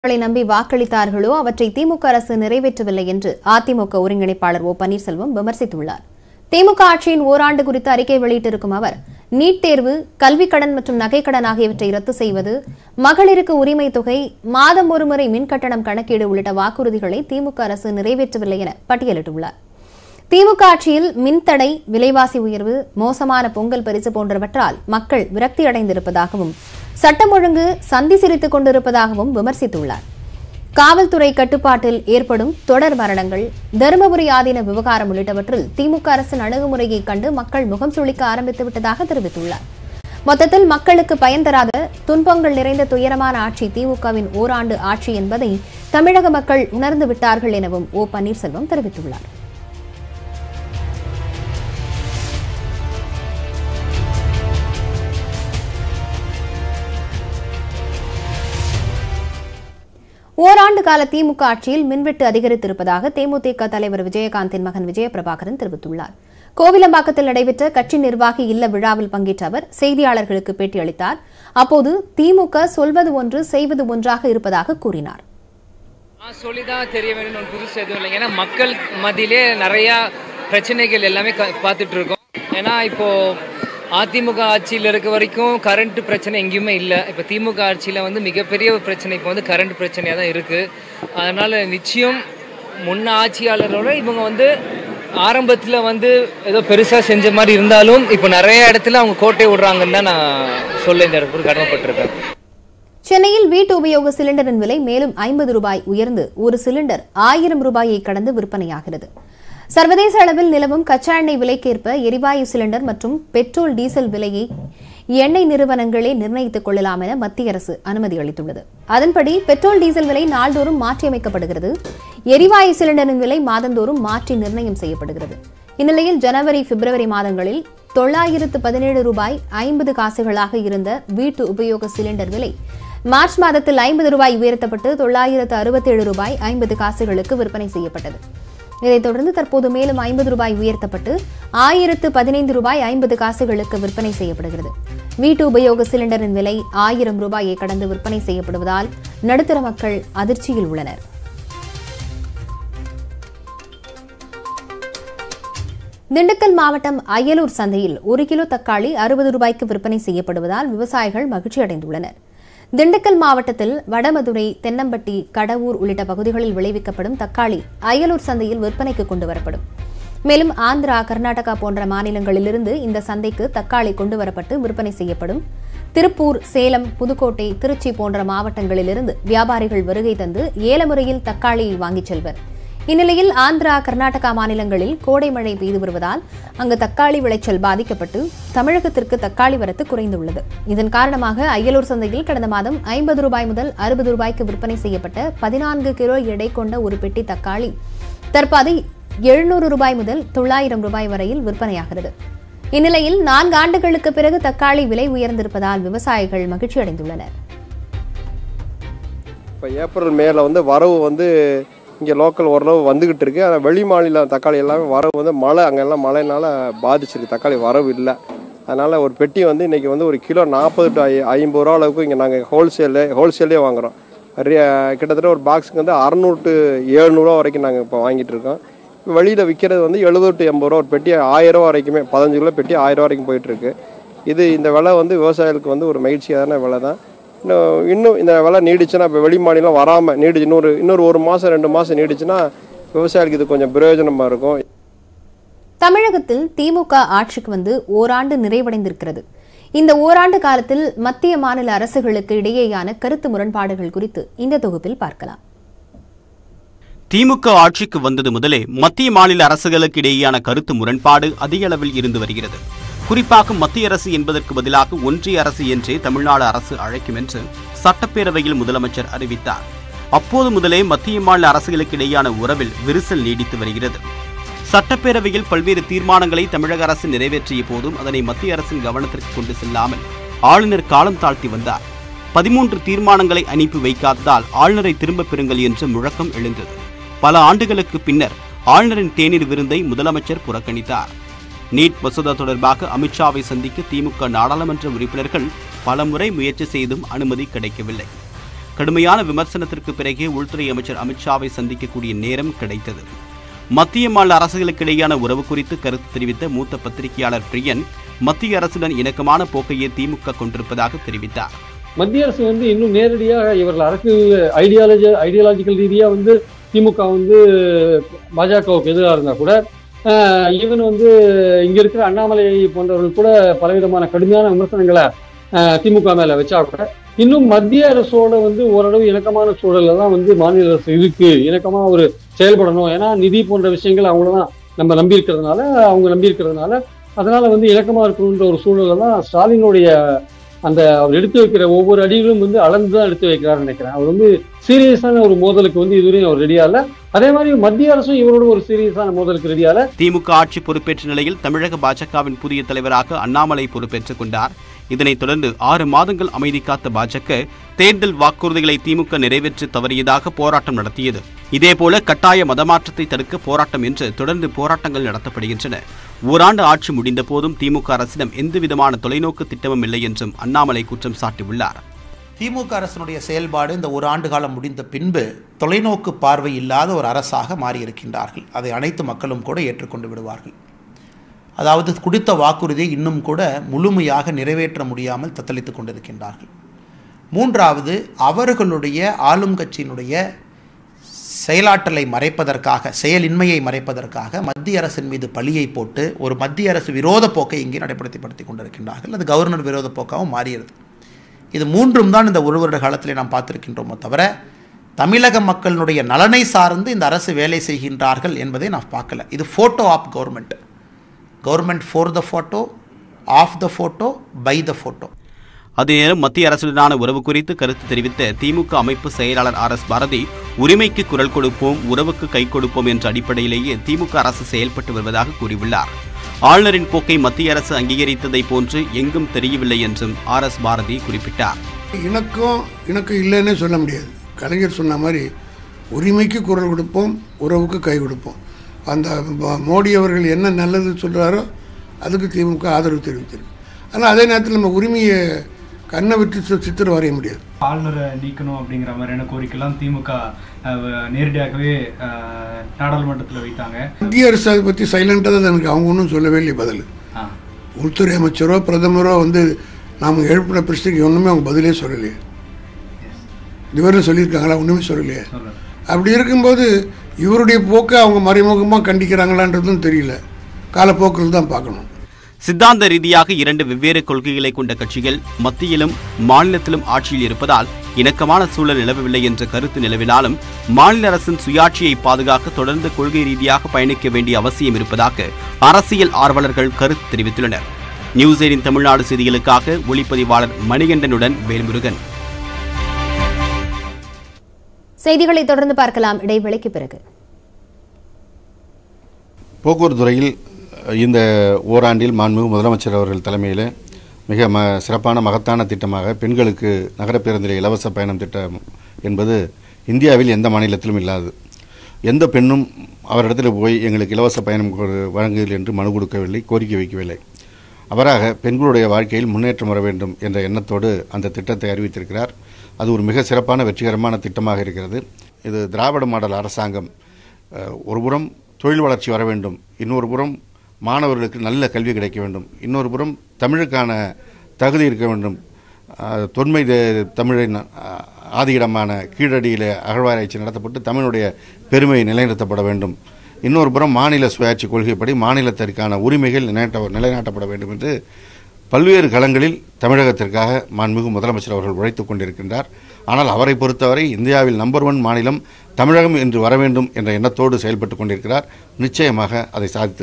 நம்பி வாக்களித்தார்களோ அவற்றை திமுக அரசு நிறைவேற்றவில்லை என்று அதிமுக ஒருங்கிணைப்பாளர் ஓ பன்னீர்செல்வம் விமர்சித்துள்ளார். திமுக ஆட்சியின் ஓராண்டு குறித்து அறிக்கை வெளியிட்டிருக்கும் அவர், நீட் தேர்வு, கல்விக் கடன் மற்றும் நகைக்கடன் ஆகியவற்றை ரத்து செய்வது, மகளிருக்கு உரிமை தொகை, மாதம் ஒருமுறை மின்கட்டணம் கணக்கீடு உள்ளிட்ட வாக்குறுதிகளை திமுக அரசு நிறைவேற்றவில்லை என பட்டியலிட்டுள்ளார். திமுக ஆட்சியில் மின்தடை, விலைவாசி உயர்வு, மோசமான பொங்கல் பரிசு போன்றவற்றால் மக்கள் விரக்தியடைந்திருப்பதாகவும், சட்டம் ஒழுங்கு சந்தி சிரித்துக் கொண்டிருப்பதாகவும் விமர்சித்துள்ளார். காவல்துறை கட்டுப்பாட்டில் ஏற்படும் தொடர் மரணங்கள், தருமபுரி ஆதீன விவகாரம் உள்ளிட்டவற்றில் திமுக அரசின் அணுகுமுறையை கண்டு மக்கள் முகம் சுளிக்க ஆரம்பித்துவிட்டதாக தெரிவித்துள்ளார். மொத்தத்தில் மக்களுக்கு பயன் தராத, துன்பங்கள் நிறைந்த துயரமான ஆட்சி திமுகவின் ஓராண்டு ஆட்சி என்பதை தமிழக மக்கள் உணர்ந்து விட்டார்கள் எனவும் ஓ பன்னீர்செல்வம் தெரிவித்துள்ளார். ஓராண்டு கால திமுக ஆட்சியில் மின்வெட்டு அதிகரித்திருப்பதாக தேமுதிக தலைவர் விஜயகாந்தின் மகன் விஜயபிரபாகரன் தெரிவித்துள்ளார். கோவிலம்பாக்கத்தில் நடைபெற்ற கட்சி நிர்வாகி இல்ல விழாவில் பங்கேற்ற அவர் செய்தியாளர்களுக்கு பேட்டியளித்தார். அப்போது திமுக சொல்வது ஒன்று, செய்வது ஒன்றாக இருப்பதாக கூறினார். சொல்லிதான் தெரிய வேணும், புதுசு எதுவும் இல்லை. ஏன்னா மக்கள் மத்தியிலே நிறைய பிரச்சனைகள் எல்லாமே பார்த்துட்டு இருக்கோம். ஏன்னா இப்போ அதிமுக ஆட்சியில் இருக்க வரைக்கும் கரண்ட் பிரச்சனை எங்கேயுமே இல்லை. இப்போ திமுக ஆட்சியில் மிகப்பெரிய ஒரு பிரச்சனை இப்போ கரண்ட் பிரச்சனையாக தான் இருக்குது. அதனால் நிச்சயம் முன்ன ஆட்சியாளரோட இவங்க ஆரம்பத்தில் ஏதோ பெருசாக செஞ்ச மாதிரி இருந்தாலும் இப்போ நிறைய இடத்துல அவங்க கோட்டை விடுறாங்கன்னு தான் நான் சொல்ல இந்த இடத்துல கடமைப்பட்டிருக்கேன். சென்னையில் வீட்டு உபயோக சிலிண்டரின் விலை மேலும் 50 ரூபாய் உயர்ந்து ஒரு சிலிண்டர் 1000 ரூபாயை கடந்து விற்பனையாகிறது. சர்வதேச அளவில் நிலவும் கச்சா எண்ணெய் விலைக்கேற்ப எரிவாயு சிலிண்டர் மற்றும் பெட்ரோல், டீசல் விலையை எண்ணெய் நிறுவனங்களே நிர்ணயித்துக் கொள்ளலாம் என மத்திய அரசு அனுமதி அளித்துள்ளது. அதன்படி பெட்ரோல், டீசல் விலை நாள்தோறும் மாற்றியமைக்கப்படுகிறது. எரிவாயு சிலிண்டரின் விலை மாதந்தோறும் மாற்றி நிர்ணயம் செய்யப்படுகிறது. இந்நிலையில் ஜனவரி, பிப்ரவரி மாதங்களில் 917 ரூபாய் 50 காசுகளாக இருந்த வீட்டு உபயோக சிலிண்டர் விலை மார்ச் மாதத்தில் 50 ரூபாய் உயர்த்தப்பட்டு 967 ரூபாய் 50 காசுகளுக்கு விற்பனை செய்யப்பட்டது. இதைத் தொடர்ந்து தற்போது மேலும் 50 ரூபாய் உயர்த்தப்பட்டு 1015 ரூபாய் 50 காசுகளுக்கு விற்பனை செய்யப்படுகிறது. வீட்டு உபயோக சிலிண்டரின் விலை 1000 ரூபாயை கடந்து விற்பனை செய்யப்படுவதால் நடுத்தர மக்கள் அதிர்ச்சியில் உள்ளனர். திண்டுக்கல் மாவட்டம் அயலூர் சந்தையில் 1 கிலோ தக்காளி 60 ரூபாய்க்கு விற்பனை செய்யப்படுவதால் விவசாயிகள் மகிழ்ச்சி அடைந்துள்ளனர். திண்டுக்கல் மாவட்டத்தில் வடமதுரை, தென்னம்பட்டி, கடவூர் உள்ளிட்ட பகுதிகளில் விளைவிக்கப்படும் தக்காளி அயலூர் சந்தையில் விற்பனைக்கு கொண்டு வரப்படும். மேலும் ஆந்திரா, கர்நாடகா போன்ற மாநிலங்களிலிருந்து இந்த சந்தைக்கு தக்காளி கொண்டுவரப்பட்டு விற்பனை செய்யப்படும். திருப்பூர், சேலம், புதுக்கோட்டை, திருச்சி போன்ற மாவட்டங்களிலிருந்து வியாபாரிகள் வருகை தந்து ஏலமுறையில் தக்காளியை வாங்கிச் செல்வர். இந்நிலையில் ஆந்திரா, கர்நாடகா மாநிலங்களில் கோடை மழை பெய்து வருவதால் அங்கு தக்காளி விளைச்சல் பாதிக்கப்பட்டு தமிழகத்திற்கு தக்காளி வரத்து குறைந்துள்ளது. இதன் காரணமாக அயலூர் சந்தையில் கடந்த மாதம் 50 ரூபாய் முதல் 60 ரூபாய்க்கு விற்பனை செய்யப்பட்ட 14 கிலோ எடை கொண்ட ஒரு பெட்டி தக்காளி தற்போது 700 ரூபாய் முதல் 900 ரூபாய் வரையில் விற்பனையாகிறது. இந்நிலையில் 4 ஆண்டுகளுக்கு பிறகு தக்காளி விலை உயர்ந்திருப்பதால் விவசாயிகள் மகிழ்ச்சி அடைந்துள்ளனர். ஏப்ரல் மேல வரவு இங்கே லோக்கல் ஓரளவு வந்துக்கிட்டு இருக்குது. ஆனால் வெளி மாநில தக்காளி எல்லாமே வரவு மழை, அங்கெல்லாம் மழைனால பாதிச்சிருக்கு. தக்காளி வரவு இல்லை. அதனால் ஒரு பெட்டி இன்றைக்கி ஒரு கிலோ 40 to 50 ரூபா அளவுக்கு இங்கே நாங்கள் ஹோல்சேல்லே வாங்குகிறோம். கிட்டத்தட்ட ஒரு பாக்ஸுக்கு 600 to 700 ரூபா வரைக்கும் நாங்கள் இப்போ வாங்கிட்டு இருக்கோம். வெளியில் விற்கிறது 70 to 80 ரூபா, ஒரு பெட்டி 1000 ரூபா வரைக்குமே, 15 கிலோ பெட்டி 1000 ரூபா வரைக்கும் போயிட்டுருக்கு. இந்த விலை விவசாயிகளுக்கு ஒரு மகிழ்ச்சியான விலை தான். இன்னும் இந்த விலை நீடிச்சுன்னா, இப்போ வெளி மாநிலம் வராமல் நீடிச்சு இன்னொரு 1 மாதம் 2 மாதம் நீடிச்சுன்னா விவசாயிகளுக்கு இது கொஞ்சம் பிரயோஜனமாக இருக்கும். தமிழகத்தில் திமுக ஆட்சிக்கு ஓராண்டு நிறைவடைந்திருக்கிறது. இந்த ஓராண்டு காலத்தில் மத்திய, மாநில அரசுகளுக்கு இடையேயான கருத்து முரண்பாடுகள் குறித்து இந்த தொகுப்பில் பார்க்கலாம். திமுக ஆட்சிக்கு வந்தது முதலே மத்திய, மாநில அரசுகளுக்கு இடையேயான கருத்து முரண்பாடு அதிக அளவில் இருந்து வருகிறது. குறிப்பாக மத்திய அரசு என்பதற்கு பதிலாக ஒன்றிய அரசு என்றே தமிழ்நாடு அரசு அழைக்கும் என்று சட்டப்பேரவையில் முதலமைச்சர் அறிவித்தார். அப்போது முதலே மத்திய, மாநில அரசுகளுக்கு இடையேயான உறவில் விரிசல் நீடித்து வருகிறது. சட்டப்பேரவையில் பல்வேறு தீர்மானங்களை தமிழக அரசு நிறைவேற்றிய போதும் அதனை மத்திய அரசின் கவனத்திற்கு கொண்டு செல்லாமல் ஆளுநர் காலம் தாழ்த்தி வந்தார். 13 தீர்மானங்களை அனுப்பி வைக்காததால் ஆளுநரை திரும்ப பெறுங்கள் என்ற முழக்கம் எழுந்தது. பல ஆண்டுகளுக்கு பின்னர் ஆளுநரின் தேநீர் விருந்தை முதலமைச்சர் புறக்கணித்தார். நீட் மசோதா தொடர்பாக அமித்ஷாவை சந்திக்க திமுக நாடாளுமன்ற உறுப்பினர்கள் பலமுறை முயற்சி செய்தும் அனுமதி கிடைக்கவில்லை. கடுமையான விமர்சனத்திற்கு பிறகே உள்துறை அமைச்சர் அமித்ஷாவை சந்திக்கக்கூடிய நேரம் கிடைத்தது. மத்திய மாநில அரசுகளுக்கிடையான உறவு குறித்து கருத்து தெரிவித்த மூத்த பத்திரிகையாளர் பிரியன் மத்திய அரசுடன் இணக்கமான போக்கையே திமுக கொண்டிருப்பதாக தெரிவித்தார். மத்திய அரசு இன்னும் நேரடியாக இவர்கள் அரசு ஐடியாலஜிக்கல் ரீதியா திமுக பாஜகவுக்கு எதிராக இருந்தா கூட ஈவன் இங்க இருக்கிற அண்ணாமலை போன்றவர்கள் கூட பலவிதமான கடுமையான விமர்சனங்களை திமுக மேல வச்சா கூட இன்னும் மத்திய அரசோட ஓரளவு இணக்கமான சூழல்ல தான் மாநில அரசு இருக்கு, இணக்கமா ஒரு செயல்படணும். ஏன்னா நிதி போன்ற விஷயங்கள் அவங்களதான் நம்ம நம்பி இருக்கிறதுனால அதனால இணக்கமா இருக்கணுன்ற ஒரு சூழல்ல தான் ஸ்டாலினுடைய அந்த அவர் எடுத்து வைக்கிற ஒவ்வொரு அடியிலும் அளந்துதான் எடுத்து வைக்கிறாருன்னு நினைக்கிறேன். அவர் சீரியஸான ஒரு மோதலுக்கு இதுவரையும் அவர் ரெடியா இல்ல. அதே மாதிரி மத்திய அரசும் இவரோட ஒரு சீரியஸான மோதலுக்கு ரெடியா இல்ல. திமுக ஆட்சி பொறுப்பேற்ற நிலையில் தமிழக பாஜகவின் புதிய தலைவராக அண்ணாமலை பொறுப்பேற்றுக் கொண்டார். இதனைத் தொடர்ந்து 6 மாதங்கள் அமைதி காத்த பாஜக தேர்தல் வாக்குறுதிகளை திமுக நிறைவேற்ற தவறியதாக போராட்டம் நடத்தியது. இதேபோல கட்டாய மதமாற்றத்தை தடுக்க போராட்டம் என்று தொடர்ந்து போராட்டங்கள் நடத்தப்படுகின்றன. ஓராண்டு ஆட்சி முடிந்த போதும் திமுக அரசிடம் எந்தவிதமான தொலைநோக்கு திட்டமும் இல்லை என்றும் அண்ணாமலை குற்றம் சாட்டியுள்ளார். திமுக அரசினுடைய செயல்பாடு இந்த ஒரு ஆண்டு காலம் முடிந்த பின்பு தொலைநோக்கு பார்வை இல்லாத ஒரு அரசாக மாறியிருக்கின்றார்கள். அதை அனைத்து மக்களும் கூட ஏற்றுக்கொண்டு விடுவார்கள். அதாவது கொடுத்த வாக்குறுதியை இன்னும் கூட முழுமையாக நிறைவேற்ற முடியாமல் தத்தளித்துக் கொண்டிருக்கின்றார்கள். மூன்றாவது, அவர்களுடைய ஆளும் கட்சியினுடைய செயலாற்றலை மறைப்பதற்காக, செயலின்மையை மறைப்பதற்காக மத்திய அரசின் மீது பழியை போட்டு ஒரு மத்திய அரசு விரோத போக்கை இங்கே நடைமுறைப்படுத்தி கொண்டிருக்கின்றார்கள். அது கவர்னர் விரோத போக்காகவும் மாறியது. இது மூன்றும் தான் இந்த ஒரு வருட காலத்திலே நாம் பார்த்திருக்கின்றோமோ தவிர தமிழக மக்களுடைய நலனை சார்ந்து இந்த அரசு வேலை செய்கின்றார்கள் என்பதை நான் பார்க்கல. இது photo of government for the photo, of the photo, by the photo. அதே நேரம் மத்திய அரசுடனான உறவு குறித்து கருத்து தெரிவித்த திமுக அமைப்பு செயலாளர் RS பாரதி, உரிமைக்கு குரல் கொடுப்போம், உறவுக்கு கை கொடுப்போம் என்ற அடிப்படையிலேயே திமுக அரசு செயல்பட்டு வருவதாக கூறியுள்ளார். ஆளுநரின் போக்கை மத்திய அரசு அங்கீகரித்ததை போன்று எங்கும் தெரியவில்லை என்றும் RS பாரதி குறிப்பிட்டார். இணக்கம் இல்லைன்னு சொல்ல முடியாது. கலைஞர் சொன்ன மாதிரி உரிமைக்கு குரல் கொடுப்போம், உறவுக்கு கை கொடுப்போம். அந்த மோடி அவர்கள் என்ன நல்லது சொல்கிறாரோ அதுக்கு திமுக ஆதரவு தெரிவித்திருக்கு. ஆனால் அதே நேரத்தில் நம்ம உரிமையை கண்ணை விட்டு சித்திரம் வரைய முடியாது. ஆளுநரை நீக்கணும் அப்படிங்கிற மாதிரியான கோரிக்கைலாம் திமுக நேரடியாகவே நாடாளுமன்றத்தில் வைத்தாங்க. மத்திய அரசு அதை பற்றி சைலண்டாக தான் எனக்கு அவங்க ஒன்றும் சொல்லவே இல்லை பதில். உள்துறை அமைச்சரோ பிரதமரோ நாம் எழுப்பின பிரச்சனைக்கு ஒன்றுமே அவங்க பதிலே சொல்லலையே. இதுவரை சொல்லியிருக்காங்களா? ஒன்றுமே சொல்லலையே. அப்படி இருக்கும்போது இவருடைய போக்கை அவங்க மறைமுகமாக கண்டிக்கிறாங்களான்றதும் தெரியல. காலப்போக்கில் தான் பார்க்கணும். சித்தாந்த ரீதியாக 2 வெவ்வேறு கொள்கைகளை கொண்ட கட்சிகள் மத்தியிலும் மாநிலத்திலும் ஆட்சியில் இருப்பதால் இணக்கமான சூழல் நிலவவில்லை என்ற கருத்து நிலவினாலும் மாநில அரசின் சுயாட்சியை பாதுகாக்க தொடர்ந்து கொள்கை ரீதியாக பயணிக்க வேண்டிய அவசியம் இருப்பதாக அரசியல் ஆர்வலர்கள் கருத்து தெரிவித்துள்ளனர். நியூஸ்18 தமிழ்நாடு செய்திகளுக்காக ஒளிப்பதிவாளர் மணிகண்டனுடன் வேல்முருகன். செய்திகளை தொடர்ந்து பார்க்கலாம் இடைவேளைக்கு பிறகு. போக்குவரத்து துறையில் இந்த ஓராண்டில் மாண்புமிகு முதலமைச்சர் அவர்கள் தலைமையில் மிக சிறப்பான மகத்தான திட்டமாக பெண்களுக்கு நகர பேருந்தில் இலவச பயணம் திட்டம் என்பது இந்தியாவில் எந்த மாநிலத்திலும் இல்லாது. எந்த பெண்ணும் அவரிடத்தில் போய் எங்களுக்கு இலவச பயணம் வழங்குங்கள் என்று மனு கொடுக்கவில்லை, கோரிக்கை வைக்கவில்லை. அவராக பெண்களுடைய வாழ்க்கையில் முன்னேற்றம் வர வேண்டும் என்ற எண்ணத்தோடு அந்த திட்டத்தை அறிவித்திருக்கிறார். அது ஒரு மிக சிறப்பான வெற்றிகரமான திட்டமாக இருக்கிறது. இது திராவிட மாடல் அரசாங்கம். ஒருபுறம் தொழில் வளர்ச்சி வர வேண்டும், இன்னொரு புறம் மாணவர்களுக்கு நல்ல கல்வி கிடைக்க வேண்டும், இன்னொரு புறம் தமிழுக்கான தகுதி இருக்க வேண்டும், தொன்மை தமிழின் ஆதியிடமான கீழடியில் அகழ்வாராய்ச்சி நடத்தப்பட்டு தமிழுடைய பெருமை நிலைநிறுத்தப்பட வேண்டும், இன்னொரு புறம் மாநில சுயாட்சி கொள்கைப்படி மாநிலத்திற்கான உரிமைகள் நிலைநாட்டப்பட வேண்டும் என்று பல்வேறு களங்களில் தமிழகத்திற்காக மாண்புமிகு முதலமைச்சர் அவர்கள் உழைத்துக் கொண்டிருக்கின்றார். ஆனால் அவரை பொறுத்தவரை இந்தியாவில் நம்பர் 1 மாநிலம் தமிழகம் என்று வர வேண்டும் என்ற எண்ணத்தோடு செயல்பட்டு கொண்டிருக்கிறார். நிச்சயமாக அதை சாதித்து